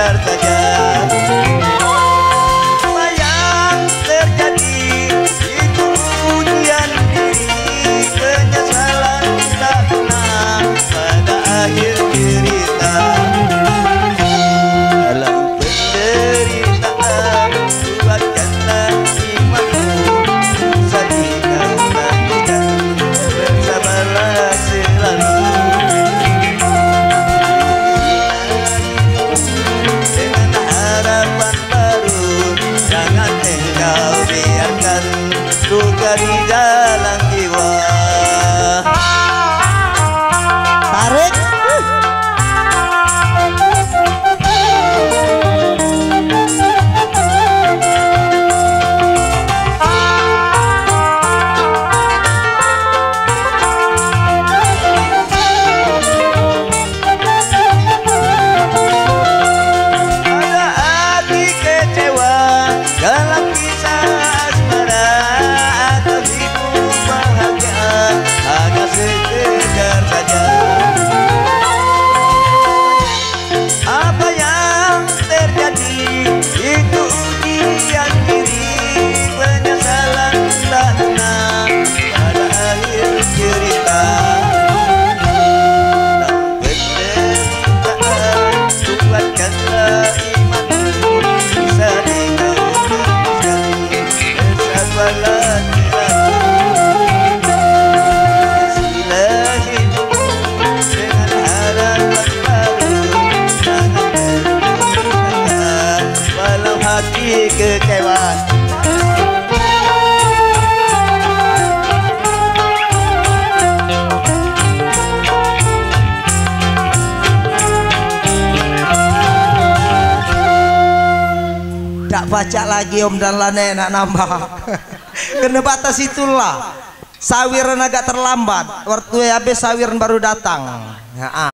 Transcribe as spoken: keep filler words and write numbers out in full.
sekedar saja. Apa yang terjadi itu ujian diri, penyesalan tak guna pada akhir cerita. Dalam penderitaan kuatkanlah imanmu, sajikan dan bersabarlah selalu. Dengan harapan baru, jangan engkau biarkan duka di dalam jiwa. Tarik. Dalam kisah asmara atau hidup bahagia hanya sekedar saja. Apa yang terjadi itu ujian diri, penyesalan tak guna pada akhir cerita. Dalam penderitaan kuatkanlah imanmu, bisa dikau bersabarlah sila hidupmu dengan harapan baru, jangan terluka walau hati kecewa. Tak baca lagi om dan lane nak nambah. Kena batas itulah. Sawiran agak terlambat. Waktu habis sawiran baru datang. Ya,